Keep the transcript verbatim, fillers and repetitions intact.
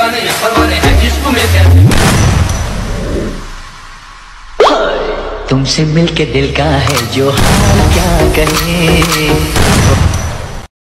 गाने या परवाने हैं इश्क में क्या। तुमसे मिलके दिल का है जो हाल क्या कहे।